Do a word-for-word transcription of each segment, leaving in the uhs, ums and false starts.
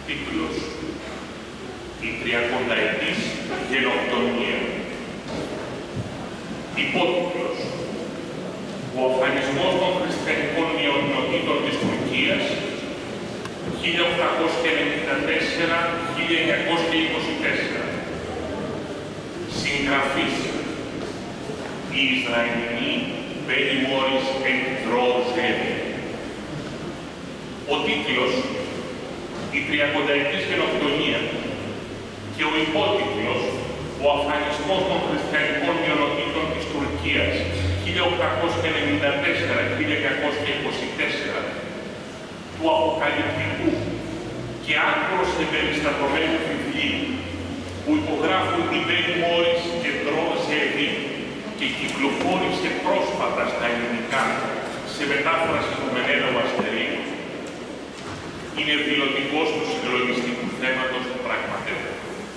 Τίτλος: «Η τριακονταετής γενοκτονία». Υπότιτλος: «Ο αφανισμός των χριστιανικών μειονοτήτων της Τουρκίας χίλια οκτακόσια ενενήντα τέσσερα με χίλια εννιακόσια είκοσι τέσσερα». Συγγραφής: η Ισραηλινή Μπένι Μόρις εν Ντρόζεβι. Ο τίτλος: «Η τριακονταετής γενοκτονία» και ο υπότιτλος: «Ο αφανισμός των χριστιανικών μειονοτήτων της Τουρκίας χίλια οκτακόσια ενενήντα τέσσερα με χίλια εννιακόσια είκοσι τέσσερα» του αποκαλυπτικού και άκρως εμπεριστατωμένου βιβλίου που υπογράφουν η Μπένι Μόρις και Ντρόζεβι και κυκλοφόρησε πρόσφατα στα ελληνικά σε μετάφραση του Μενέλαου Αστερίου, είναι δηλωτικός του συγκλονιστικού θέματος του πραγματεύου.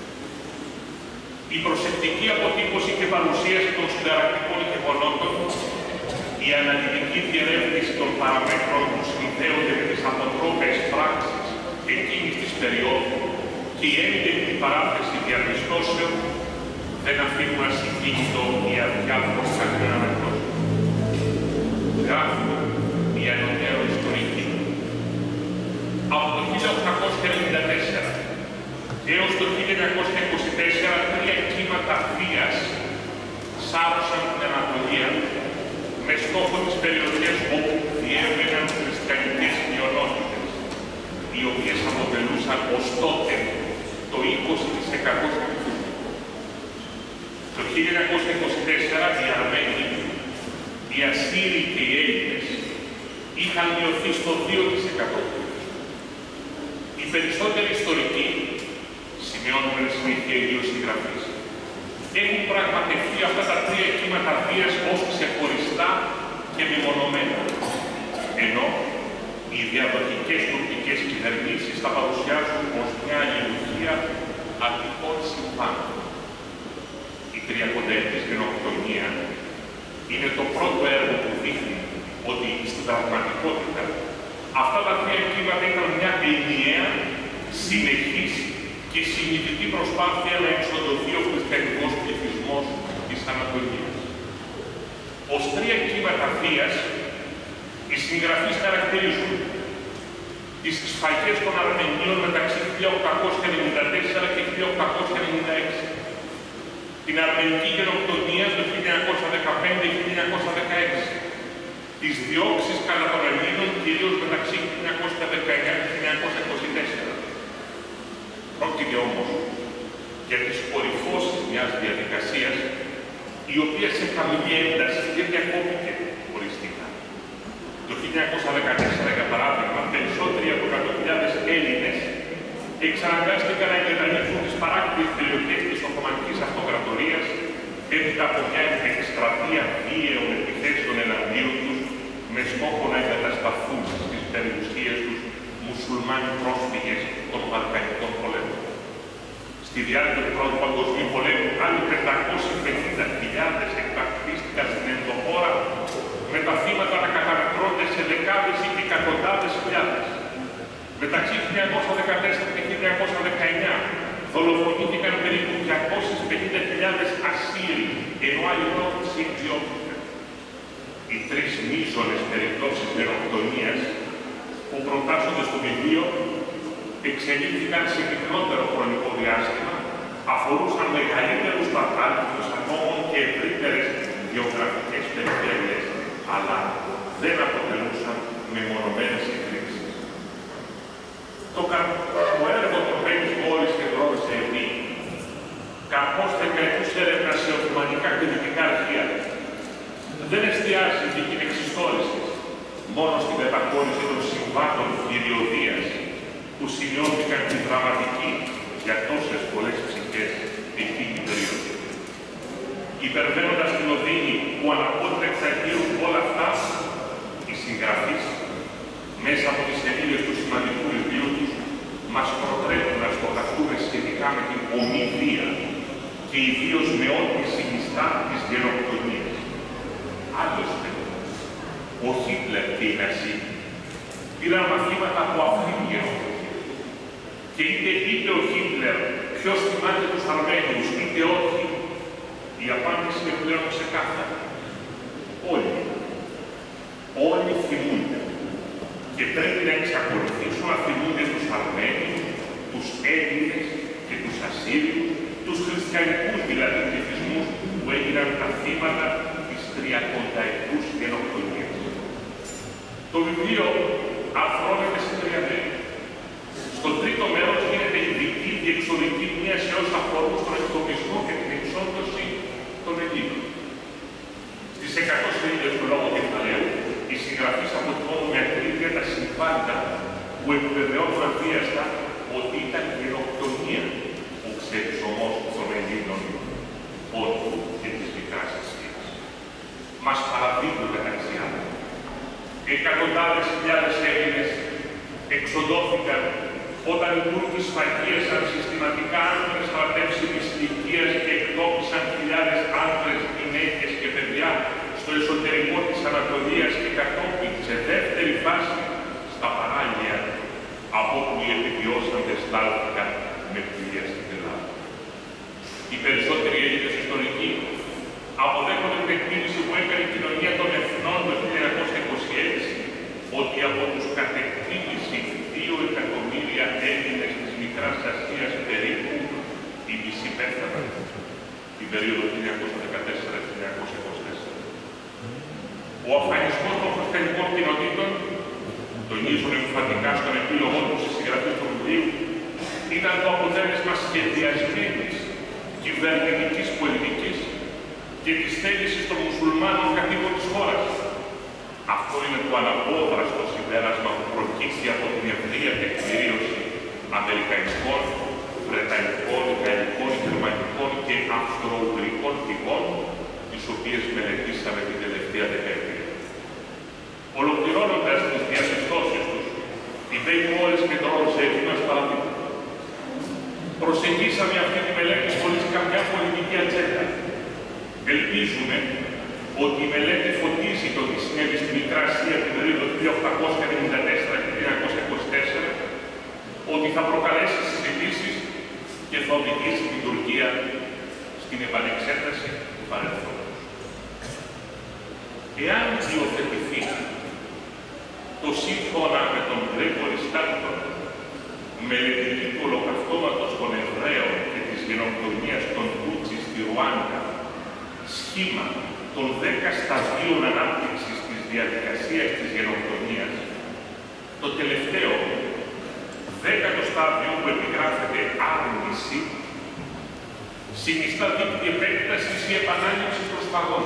Η προσεκτική αποτύπωση και παρουσίαση των συνταρακτικών γεγονότων, η αναλυτική διερεύνηση των παραμέτρων που συνδέονται με τις αποτρόπες πράξεις εκείνης της περίοδου και η έντεκτη παράθεση διαπιστώσεων δεν αφήνουν ασυγκίνητο ή αδιάφορο κανέναν αναγνώστη. Γράφουν η ανωτέρω ιστορική. Από το χίλια οκτακόσια ενενήντα τέσσερα έως το χίλια εννιακόσια είκοσι τέσσερα τρία κύματα βίας σάρωσαν την Ανατολία με στόχο τις περιοχές όπου διέβαιναν χριστιανικές μειονότητες, οι οποίες αποτελούσαν ως τότε το είκοσι τοις εκατό του πληθυσμού. Το χίλια εννιακόσια είκοσι τέσσερα οι Αρμένοι, οι Ασσύριοι και οι Έλληνες είχαν μειωθεί στο δύο τοις εκατό. Οι περισσότεροι ιστορικοί, σημειώνουν με συνήθεια ιδίως συγγραφείς, έχουν πραγματευτεί αυτά τα τρία κύματα βίας ως ξεχωριστά και μεμονωμένα, ενώ οι διαδοχικές τουρκικές κυβερνήσεις τα παρουσιάζουν ως μια αλληλουχία ατυχών συμβάντων. Η τριακονταετής γενοκτονία είναι το πρώτο έργο που δείχνει ότι στην πραγματικότητα αυτά τα τρία κύματα ήταν μια ενιαία, συνεχής και συνειδητή προσπάθεια να εξοντωθεί ο χριστιανικός πληθυσμός της Ανατολίας. Ως τρία κύματα βίας, οι συγγραφείς χαρακτηρίζουν τις σφαγές των Αρμενίων μεταξύ χίλια οκτακόσια ενενήντα τέσσερα και χίλια οκτακόσια ενενήντα έξι, την Αρμενική γενοκτονία το χίλια εννιακόσια δεκαπέντε και χίλια εννιακόσια δεκαέξι, τις διώξεις κατά των Ελλήνων κυρίως μεταξύ χίλια εννιακόσια δεκαεννιά και χίλια εννιακόσια είκοσι τέσσερα. Πρόκειται όμως για τις κορυφώσεις μιας διαδικασίας η οποία σε χαμηλή ένταση δεν διακόπηκε οριστικά. Το χίλια εννιακόσια δεκατέσσερα, για παράδειγμα, περισσότεροι από εκατό χιλιάδες Έλληνες εξαναγκάστηκαν να εγκαταλείψουν τις παράκτιες περιοχές της Οθωμανικής Αυτοκρατορίας έπειτα από μια εκστρατεία βίαιων επιθέσεων εναντίον τους με στόχο να εγκατασταθούν στις περιουσίες τους μουσουλμάνοι πρόσφυγες των Βαλκανικών πολέμων. Στη διάρκεια του Πρώτου Παγκοσμίου Πολέμου, άλλοι πεντακόσιες πενήντα χιλιάδες εκτακτίστηκαν στην ενδοχώρα, με τα θύματα να καταμετρώνται σε δεκάδες ή και εκατοντάδες χιλιάδες. Μεταξύ χίλια εννιακόσια δεκατέσσερα και χίλια εννιακόσια δεκαεννιά δολοφονήθηκαν περίπου διακόσιες πενήντα χιλιάδες Ασσύριοι, ενώ άλλοι Ρώσοι εκδιώχθηκαν. Οι τρεις μείζονες περιπτώσεις γενοκτονίας που προτάσσονται στο βιβλίο εξελίχθηκαν σε μικρότερο χρονικό διάστημα, αφορούσαν μεγαλύτερους πατράληπτους ατόμων και ευρύτερες γεωγραφικές περιφέρειες, αλλά δεν αποτελούσαν μεμονωμένες εκρήξεις. Το, το έργο των Μπένι Μόρις και Ντρόζεβι, καθώς δεκαετούς έρευνα σε οθωμανικά και δυτικά αρχεία, δεν εστιάζει την εξιστόρηση μόνο στην μεταχώρηση των συμβάντων κυριωδίας που σημειώθηκαν τη δραματική για τόσες πολλές ψυχές εκείνη την περίοδο. Υπερβαίνοντας την οδύνη που αναπότρεξα γύρω όλα αυτά, οι συγγραφείς, μέσα από τις σελίδες του σημαντικού βιβλίου τους, μας προτρέπουν να στοχαστούμε σχετικά με την ομή βία και ιδίως με ό,τι συνιστά της γενοκτονίας. Άλλωστε, ο Χίτλερ και οι Ναζί πήραν μαθήματα από αυτήν την γενοκτονία Και είτε είπε ο Χίτλερ ποιος θυμάται τους Αρμένιους, είτε όχι, η απάντηση είναι πλέον ξεκάθαρη. Όλοι. Όλοι θυμούνται. Και πρέπει να εξακολουθήσουν να θυμούνται τους Αρμένιους, τους Έλληνες και τους Ασσύριους, τους χριστιανικούς δηλαδή πληθυσμούς που έγιναν τα θύματα της τριακονταετούς γενοκτονίας. Το βιβλίο αφρώνεται σε τρία μέρη. Στο τρίτο μέρος γίνεται ειδική διεξοδική μνήμα σε όσα αφορούν στον εκτοπισμό και την εξόντωση των Ελλήνων. Στις εκατό σελίδες του λόγου κεφαλαίου, οι συγγραφείς αποτυπώνουν με ακρίβεια τα συμβάντα που επιβεβαιώνουν αβίαστα ότι ήταν γενοκτονία ο ξεριζωμός των Ελλήνων πόντου και της Μικράς Ασίας. Μας παραδείγουν μεταξύ άλλων. Εκατοντάδες χιλιάδες Έλληνες εξοντώθηκαν όταν οι Τούρκοι σφαγίασαν συστηματικά άντρες στρατεύσιμης ηλικίας και εκτόπισαν χιλιάδες άντρες, γυναίκες και παιδιά στο εσωτερικό της Ανατολίας και κατόπιν σε δεύτερη φάση στα παράλια, από όπου οι επιβιώσαντες στάλθηκαν με πλοία στην Ελλάδα. Οι περισσότεροι Έλληνες ιστορικοί αποδέχονται την εκτίμηση που έκανε η Κοινωνία των Εθνών το χίλια εννιακόσια είκοσι έξι ότι από τους κατ' εκτίμηση δύο εκατομμύρια Έλληνες της Μικράς Ασίας περίπου οι μισοί πέθαναν την περίοδο χίλια εννιακόσια δεκατέσσερα με χίλια εννιακόσια είκοσι τέσσερα. Ο αφανισμός των χριστιανικών κοινοτήτων, τονίζουν εμφαντικά στον επίλογο του στη συγγραφή του βιβλίου, ήταν το αποτέλεσμα σχεδιασμένης κυβερνητικής πολιτικής και της θέλησης των μουσουλμάνων κατοίκων της χώρας. Αυτό είναι το αναπόδραστο συμπέρασμα που προκύψει από την ευρεία τεκμηρίωση αμερικανικών, βρετανικών, γαλλικών, γερμανικών και αυστρο-ουγγρικών πηγών, τις οποίες μελετήσαμε την τελευταία δεκαετία. Ολοκληρώνοντας τις διαπιστώσεις τους, οι Baker-Wallis και Drozd μας παραδείγουν. Προσεγγίσαμε αυτή τη μελέτη χωρίς καμιά πολιτική ατζέντα. Ελπίζουμε ότι η μελέτη φωτίζει το τι συνέβη στη Μικρά Ασία την περίοδο χίλια οκτακόσια ενενήντα τέσσερα και χίλια εννιακόσια είκοσι τέσσερα, ότι θα προκαλέσει συζητήσεις και θα οδηγήσει την Τουρκία στην επανεξέταση του παρελθόντος. Εάν υιοθετηθεί το σύμφωνα με τον Γκρέγκορι Στάντον, μελετητή του ολοκαυτώματος των Εβραίων και της γενοκτονίας των Τούτσι στη Ρουάντα, σχήμα των δέκα σταδίων ανάπτυξης της διαδικασίας της γενοκτονίας, το τελευταίο, δέκατο στάδιο που επιγράφεται άρνηση, συνιστά δίκτυ επέκτασης ή επανάληψης προσφαγών.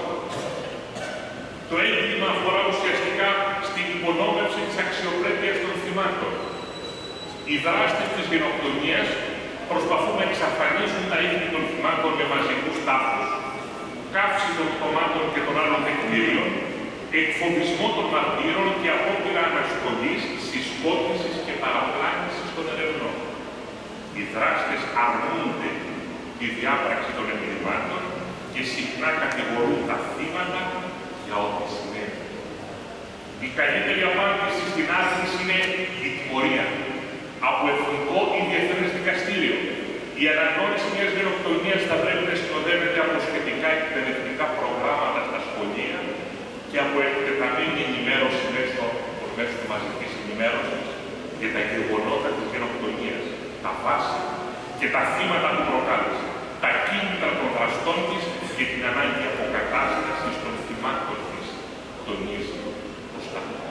Το έγκλημα αφορά ουσιαστικά στην υπονόμευση της αξιοπρέπειας των θυμάτων. Οι δράστες της γενοκτονίας προσπαθούν να εξαφανίσουν τα ίχνη των θυμάτων με μαζικούς τάφους, καύση των κομμάτων και των άλλων δεκτήριων, εκφοβισμό των μαρτύρων και απόπειρα ανασχολής, συσκότησης και παραπλάνησης των ερευνών. Οι δράστες αρνούνται τη διάπραξη των εγκλημάτων και συχνά κατηγορούν τα θύματα για ό,τι συνέβη. Η καλύτερη απάντηση στην άρνηση είναι η τιμωρία από εθνικό ή διεθνές δικαστήριο. Η αναγνώριση μιας γενοκτονίας θα πρέπει να συνοδεύεται από σχετικά εκπαιδευτικά προγράμματα στα σχολεία και από εκτεταμένη ενημέρωση μέσω του μαζικής ενημέρωσης για τα γεγονότα της γενοκτονίας, τα βάση και τα θύματα που προκάλεσε, τα κίνητρα των δραστών της και την ανάγκη αποκατάστασης των θυμάτων της, τονίζει ο Στάντον.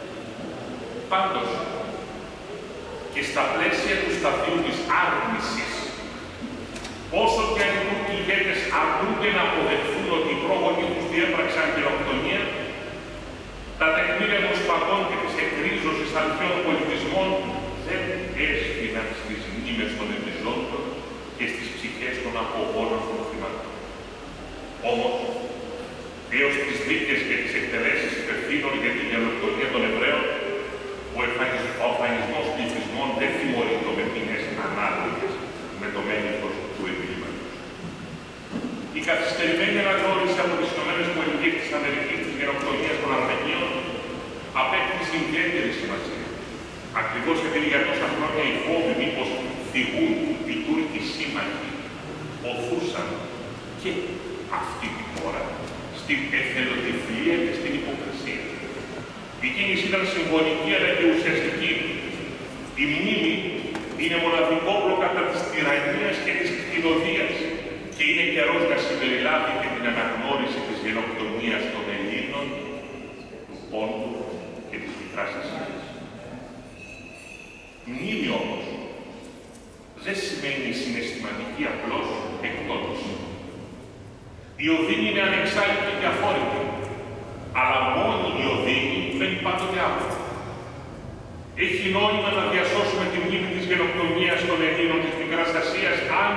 Πάντως, και στα πλαίσια του σταδίου της άρνησης, όσο και αν οι Τούρκοι ηγέτες αρνούνται να αποδεχθούν ότι οι πρόγονοι τους διέπραξαν γενοκτονία, τα τεκμήρια των σφαγών και της εκρίζωσης αρχαίων πολιτισμών δεν έσφυναν στις μνήμες των επιζώντων και στις ψυχές των απογόνων των θυμάτων. Όμως, έως τις δίκες και τις εκτελέσεις υπευθύνων για την γενοκτονία των Εβραίων, ο εμφανισμός πληθυσμών δεν τιμωρείται με ποινές ανάλογες με το μέγεθος του εγκλήματος. Η καθυστερημένη αναγνώριση από τις ΗΠΑ της Αμερικής της γενοκτονίας των Αρμενίων απέκτησε ιδιαίτερη σημασία. Ακριβώς επειδή για τόσα χρόνια οι φόβοι μήπως φυγούν οι Τούρκοι σύμμαχοι, οθούσαν και αυτή τη χώρα στην εθελοτυφλία και στην υποκρισία. Η κίνηση ήταν συμβολική αλλά και ουσιαστική. Η μνήμη είναι μοναδικό όπλο κατά της τυραννίας και της κτηνοδίας και είναι καιρός να συμπεριλάβει και την αναγνώριση της γενοκτονίας των Ελλήνων, του Πόντου και της Μικράς Ασίας. Μνήμη όμως δεν σημαίνει συναισθηματική απλώς εκτόνωση. Η οδύνη είναι ανεξάρτητη και αφόρητη, αλλά μόνη η οδύνη φαίνει πάντοτε άπλο. Έχει νόημα να διασώσουμε τη μνήμη της γενοκτονίας των Ελλήνων της Μικράς Ασίας, αν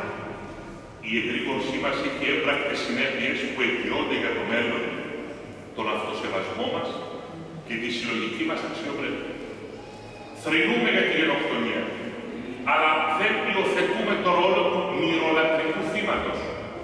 η εγρήγορσή μας έχει έμπρακτες συνέπειες που αιτιώνται για το μέλλον, τον αυτοσεβασμό μας και τη συλλογική μας αξιοπρέπεια. Θρηνούμε για τη γενοκτονία, αλλά δεν υιοθετούμε το ρόλο του μυρολατρικού θύματος.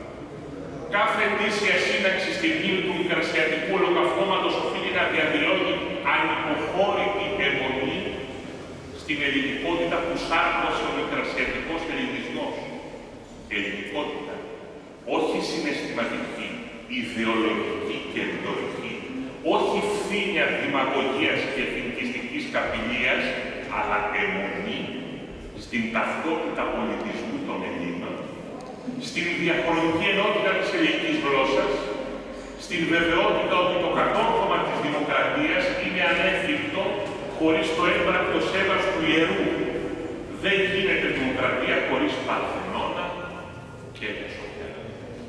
Κάθε ετήσια σύναξη στη μνήμη του μικρασιατικού ολοκαυτώματος οφείλει να διαδηλώνει ανυποχώρητη αιμονή στην ελληνικότητα που σάρκωσε ο μικρασιατικός ελληνισμός. Ελληνικότητα, όχι συναισθηματική, ιδεολογική και ρητορική, όχι φθήνια δημαγωγίας και εθνικιστικής καπηλείας, αλλά αιμονή στην ταυτότητα πολιτισμού των Ελλήνων, στην διαχρονική ενότητα της ελληνικής γλώσσας, στην βεβαιότητα ότι το κατόρθωμα της δημοκρατίας είναι ανέφικτο χωρίς το έμπρακτο σέβας του ιερού. Δεν γίνεται δημοκρατία χωρίς Παρθενώνα και Μεσοπέρα.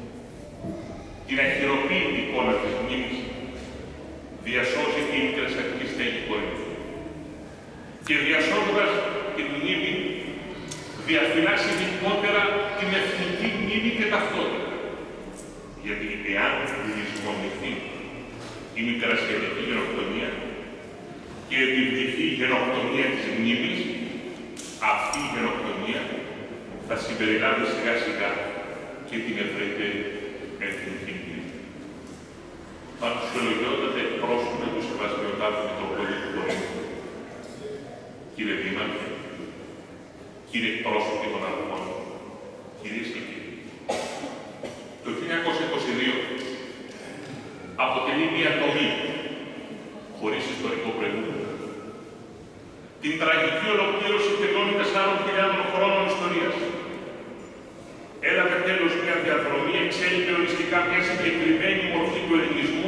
Την αχυροποίητη εικόνα της μνήμης διασώζει η μικρασιατική στέγη Κορινθού. Και διασώζοντας την μνήμη, διαφυλάσσει ειδικότερα την εθνική μνήμη και ταυτότητα. Γιατί εάν λησμονηθεί η μικρασιατική γενοκτονία και επιβληθεί η γενοκτονία της μνήμης, αυτή η γενοκτονία θα συμπεριλάβει σιγά σιγά και την ευρύτερη εθνική μνήμη. Παρουσιολογιότατε εκπρόσωπε του Σεβασμιωτάτου Μητροπολίτου του Κορίνθου, κύριε Δήμαρχε, κύριε εκπρόσωποι των αρχών, κυρίες και κύριοι, το χίλια εννιακόσια είκοσι δύο αποτελεί μια τομή χωρίς ιστορικό προηγούμενο. Την τραγική ολοκλήρωση τελειώνει τεσσάρων χιλιάδων χρόνων ιστορίας. Έλαβε τέλος μια διαδρομή, εξέλιξε οριστικά μια συγκεκριμένη μορφή του ελληνισμού,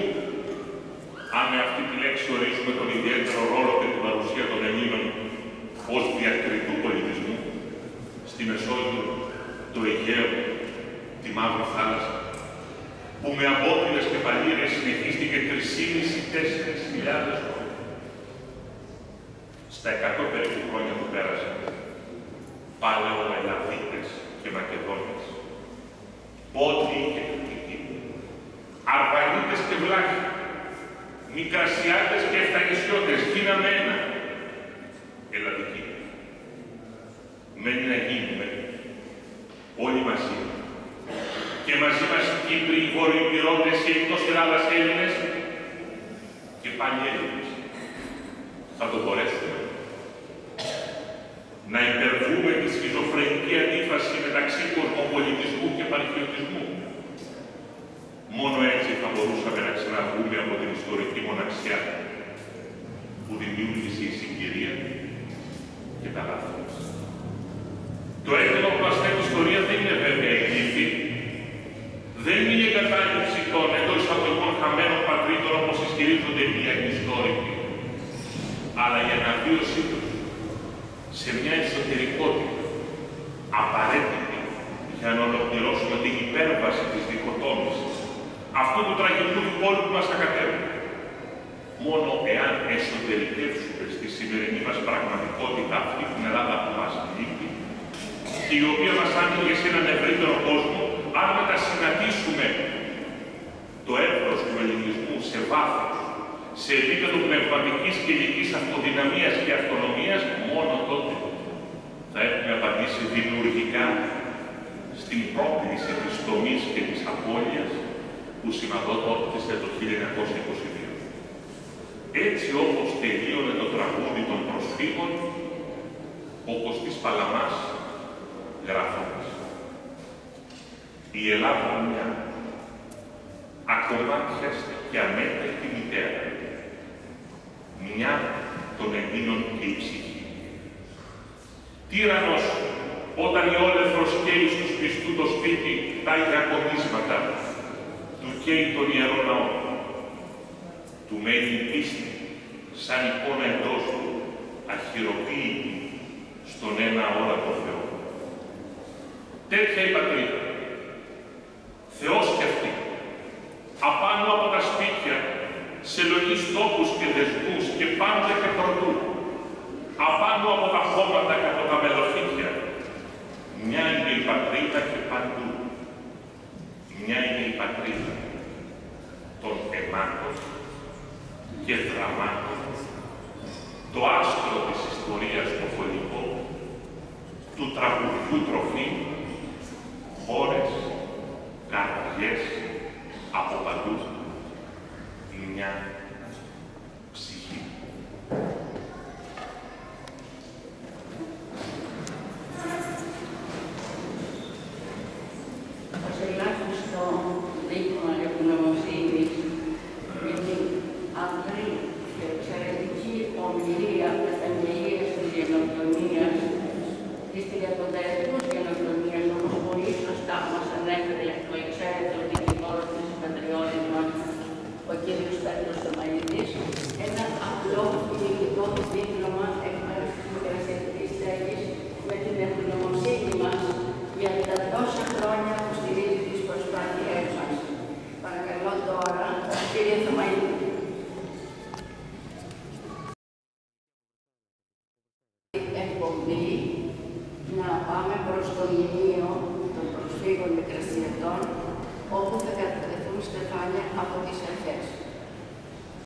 αν με αυτή τη λέξη ορίζουμε τον ιδιαίτερο ρόλο και την παρουσία των Ελλήνων ως διακριτού πολιτισμού στη Μεσόγειο, το Αιγαίο, τη Μαύρη Θάλασσα, που με αμπότινες και παλήρες συνεχίστηκε τρεις χιλιάδες με τέσσερις χιλιάδες χρόνια. Στα εκατό περίπου χρόνια που πέρασαν, Παλαιοελλαδίτες και Μακεδόνες, Πόντιοι και Τουρκικοί, Αρβανίτες και Βλάχοι, Μικρασιάτες και Εφτανησιώτες, γίναμε ένα. Ελλαδικοί. Μένει να γίνουμε όλοι μαζί. Και μαζί μας οι Κύπροι, οι Βορειοπυρώτες, οι εκτός Ελλάδας Έλληνες και πάλι Έλληνες. Θα το μπορέσουμε. Να υπερβούμε τη σχιζοφρενική αντίφαση μεταξύ κοσμοπολιτισμού και παρχιωτισμού. Μόνο έτσι θα μπορούσαμε να ξαναβγούμε από την ιστορική μοναξιά που δημιούργησε η συγκυρία και τα λάθη μας. Το έθνο που μας θέτει ιστορία δεν είναι βέβαια η γλύφη. Δεν είναι η εγκατάλειψη των εντός εισαγωγικών χαμένων πατρίδων όπως ισχυρίζονται οι ιστορικοί, αλλά η αναβίωσή τους σε μια εσωτερικότητα απαραίτητη για να ολοκληρώσουμε την υπέρβαση της διχοτόμησης αυτού του τραγικού πόλου που μας ακατεύει. Μόνο εάν εσωτερικεύσουμε στη σημερινή μας πραγματικότητα αυτή την Ελλάδα που μας λείπει και η οποία μας άνοιγε σε έναν ευρύτερο κόσμο, αν μετασυναντήσουμε το εύρος του ελληνισμού σε βάθος, σε επίπεδο πνευματικής και ηλικής αυτοδυναμίας και αυτονομίας, μόνο τότε θα έχουμε απαντήσει δημιουργικά στην πρόκληση της τομής και της απώλειας που σημαδότησε το χίλια εννιακόσια είκοσι δύο. Έτσι όπως τελείωνε το τραγούδι των προσφύγων, ο Κωστής Παλαμάς γράφοντας. Η Ελλάδα μια, ακομμάτιαστη και αμέτρητη μητέρα, μια των Ελλήνων και η ψυχή. Τύραννος, όταν η όλεθρος καίει στους πιστού το σπίτι, τα ιακονίσματα, του καίει τον Ιερό Ναό, του μένει η πίστη, σαν εικόνα εντός του, αχυροποίητη στον ένα όρατο Θεό. Τέτοια η πατρίδα. Θεός κι αυτή, απάνω από τα σπίτια, σε λογείς τόπους και δεσμούς και πάντα και πρωτού, απάνω από τα χώματα και από τα μελοφύτια, μια είναι η πατρίδα και παντού. Μια είναι η πατρίδα των αιμάτων και δραμάτων, το άστρο της ιστορίας το φωνικό, του τραγουδιού τροφή, χώρες, καρδιές, από παντού, μια ψυχή. Ως ελάχιστο δείγμα ευγνωμοσύνης για την απλή και εξαιρετική ομιλία μεταγγελίας της γενοκτονίας, της τριανταετούς γενοκτονίας, όπως πολύ σωστά μας ανέφερε ο εξαίρετο δικηγόρος της πατριώτης μας, ο κ. Πέτρος Θωμαίδης, ένα απλό υλικό δίπλωμα εκ μέρους της Μικρασιατικής Στέγης με την ευγνωμοσύνη μας για τα τόσα χρόνια που στηρίζει τις προσπάθειές μας. Παρακαλώ τώρα, κύριε Θωμαίδη. Εκπομπή να πάμε προς το μνημείο των προσφύγων Μικρασιατών, όπου θα κατατεθούν στεφάνια από τις αρχές.